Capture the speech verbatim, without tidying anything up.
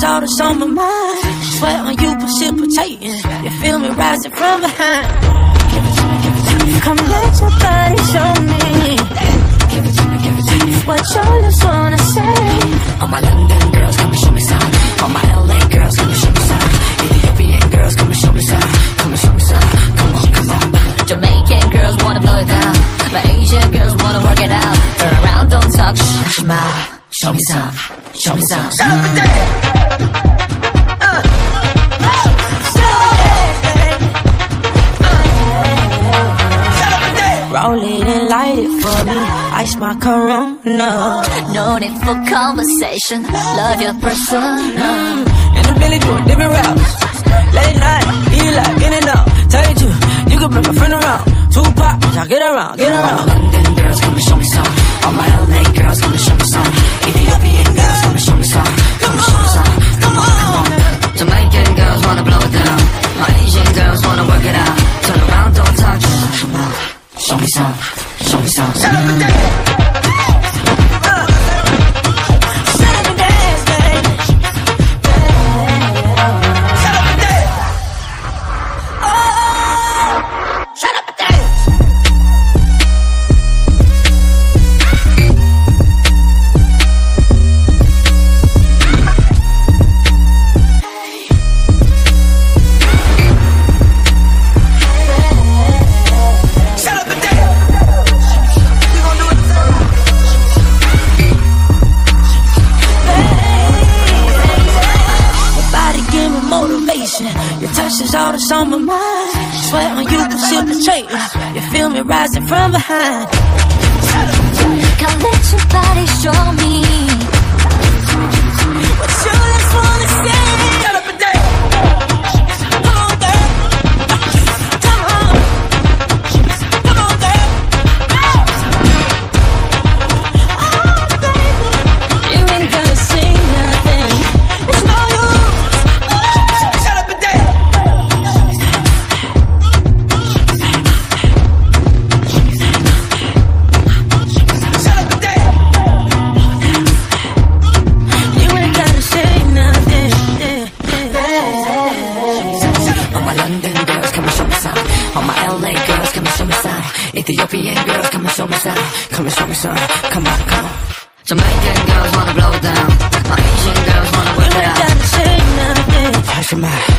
all that's on my mind. Sweat on you precipitating. You feel me rising from behind. Give it to me, give it to me. Come let your body show me. Give it to me, give it to me. What your lips wanna say. All my London girls, come and show me some. All my L A girls, come and show me some. Ethiopian girls, come and show me some. Come and show me some. Come on, come on. Jamaican girls wanna blow it down. My Asian girls wanna work it out. Turn around, don't talk, shh, smile. Show me some, show me some. Shut up and dance. Uh. Roll it and light it for me. Ice my Corona. No need for conversation. Love your persona. And the Billy do different routes. Late night, you like in and out. Tell you too, you can bring a friend around. Tupac, y'all get around, get around. All my London girls, come and show me some. All my L A girls, come and show me some. Ethiopian girls, come and show me some. Come and show me some. Come on, come on. Jamaican girls wanna blow it down. My Asian girls wanna work it out. Turn around, don't talk, just smile. Show me some, show me some. Shut up and dance. Your touch is all that's on my mind. Sweat on you precipitating. You feel me rising from behind. Come let your body show me. What you just wanna say. Shut up and dance. Come on, girl. Come on. Come on, girl. Oh, baby. You ain't gonna say nothing. It's no use. Ethiopian girls, come and show me some. Come and show me some. Come on, come on. Jamaican girls wanna blow it down. My Asian girls wanna work it out. You ain't gotta say nothing. Hush your mouth.